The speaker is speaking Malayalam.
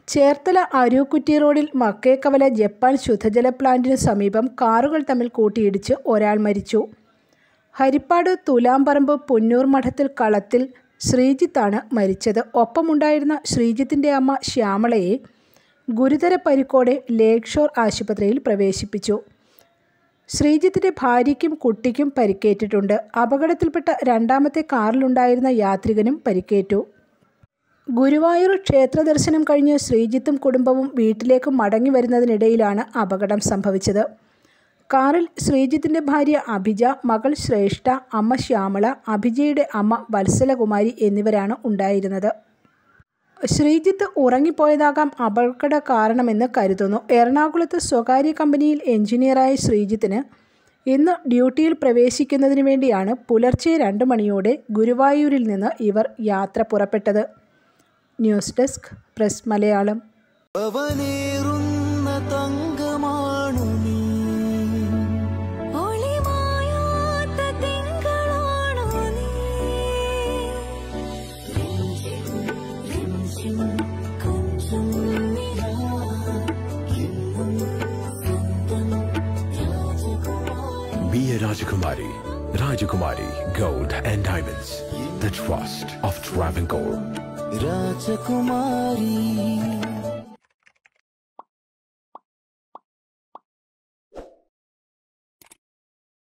ചേർത്തല അരൂക്കുറ്റി റോഡിൽ മക്കേക്കവല ജപ്പാൻ ശുദ്ധജല പ്ലാന്റിനു സമീപം കാറുകൾ തമ്മിൽ കൂട്ടിയിടിച്ച് ഒരാൾ മരിച്ചു. ഹരിപ്പാട് തുലാംപറമ്പ് പുന്നൂർ മഠത്തിൽ കളത്തിൽ ശ്രീജിത്താണ് മരിച്ചത്. ഒപ്പമുണ്ടായിരുന്ന ശ്രീജിത്തിൻ്റെ അമ്മ ശ്യാമളയെ ഗുരുതര പരിക്കോടെ ലേക്ക് ഷോർ ആശുപത്രിയിൽ പ്രവേശിപ്പിച്ചു. ശ്രീജിത്തിൻ്റെ ഭാര്യയ്ക്കും കുട്ടിക്കും പരിക്കേറ്റിട്ടുണ്ട്. അപകടത്തിൽപ്പെട്ട രണ്ടാമത്തെ കാറിലുണ്ടായിരുന്ന യാത്രികനും പരിക്കേറ്റു. ഗുരുവായൂർ ക്ഷേത്ര ദർശനം കഴിഞ്ഞ് ശ്രീജിത്തും കുടുംബവും വീട്ടിലേക്ക് മടങ്ങി വരുന്നതിനിടയിലാണ് അപകടം സംഭവിച്ചത്. കാറിൽ ശ്രീജിത്തിൻ്റെ ഭാര്യ അഭിജ, മകൾ ശ്രേഷ്ഠ, അമ്മ ശ്യാമള, അഭിജയുടെ അമ്മ വത്സലകുമാരി എന്നിവരാണ് ഉണ്ടായിരുന്നത്. ശ്രീജിത്ത് ഉറങ്ങിപ്പോയതാകാം അപകട കാരണമെന്ന് കരുതുന്നു. എറണാകുളത്ത് സ്വകാര്യ കമ്പനിയിൽ എഞ്ചിനീയറായ ശ്രീജിത്തിന് ഇന്ന് ഡ്യൂട്ടിയിൽ പ്രവേശിക്കുന്നതിന് വേണ്ടിയാണ് പുലർച്ചെ 2 മണിയോടെ ഗുരുവായൂരിൽ നിന്ന് ഇവർ യാത്ര പുറപ്പെട്ടത്. News desk press Malayalam. Be a Rajakumari. Rajakumari Gold and Diamonds. The trust of Travancore. Rajakumari.